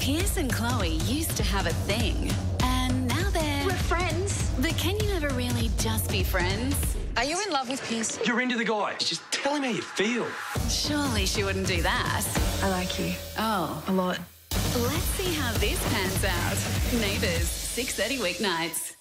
Pierce and Chloe used to have a thing, and now We're friends. But can you ever really just be friends? Are you in love with Pierce? You're into the guy. Just tell him how you feel. Surely she wouldn't do that. I like you. Oh. A lot. Let's see how this pans out. Neighbours, 6:30 weeknights.